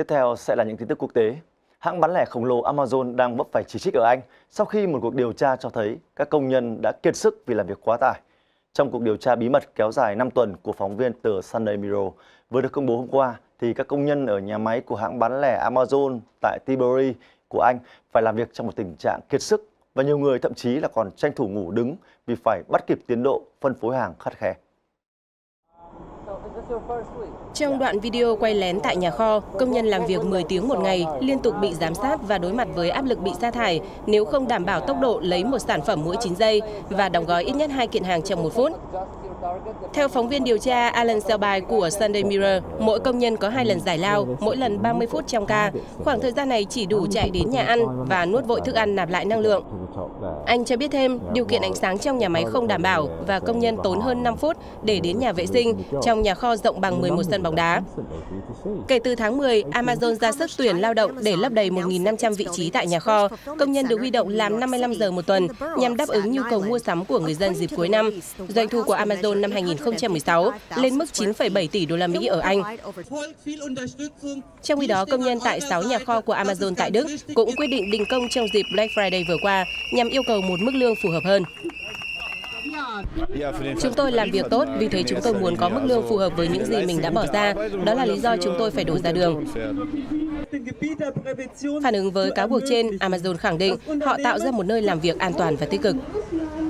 Tiếp theo sẽ là những tin tức quốc tế. Hãng bán lẻ khổng lồ Amazon đang vấp phải chỉ trích ở Anh sau khi một cuộc điều tra cho thấy các công nhân đã kiệt sức vì làm việc quá tải. Trong cuộc điều tra bí mật kéo dài 5 tuần của phóng viên tờ Sunday Mirror vừa được công bố hôm qua, thì các công nhân ở nhà máy của hãng bán lẻ Amazon tại Tilbury của Anh phải làm việc trong một tình trạng kiệt sức, và nhiều người thậm chí là còn tranh thủ ngủ đứng vì phải bắt kịp tiến độ phân phối hàng khắt khe. Trong đoạn video quay lén tại nhà kho, công nhân làm việc 10 tiếng một ngày, liên tục bị giám sát và đối mặt với áp lực bị sa thải nếu không đảm bảo tốc độ lấy một sản phẩm mỗi 9 giây và đóng gói ít nhất 2 kiện hàng trong 1 phút. Theo phóng viên điều tra Alan Selby của Sunday Mirror, mỗi công nhân có 2 lần giải lao, mỗi lần 30 phút trong ca. Khoảng thời gian này chỉ đủ chạy đến nhà ăn và nuốt vội thức ăn nạp lại năng lượng. Anh cho biết thêm, điều kiện ánh sáng trong nhà máy không đảm bảo và công nhân tốn hơn 5 phút để đến nhà vệ sinh trong nhà kho rộng bằng 11 sân bóng đá. Kể từ tháng 10, Amazon ra sức tuyển lao động để lấp đầy 1.500 vị trí tại nhà kho. Công nhân được huy động làm 55 giờ một tuần nhằm đáp ứng nhu cầu mua sắm của người dân dịp cuối năm. Doanh thu của Amazon năm 2016 lên mức 9,7 tỷ đô la Mỹ ở Anh. Trong khi đó, công nhân tại 6 nhà kho của Amazon tại Đức cũng quyết định đình công trong dịp Black Friday vừa qua nhằm yêu cầu một mức lương phù hợp hơn. Chúng tôi làm việc tốt, vì thế chúng tôi muốn có mức lương phù hợp với những gì mình đã bỏ ra. Đó là lý do chúng tôi phải đổ ra đường. Phản ứng với cáo buộc trên, Amazon khẳng định họ tạo ra một nơi làm việc an toàn và tích cực.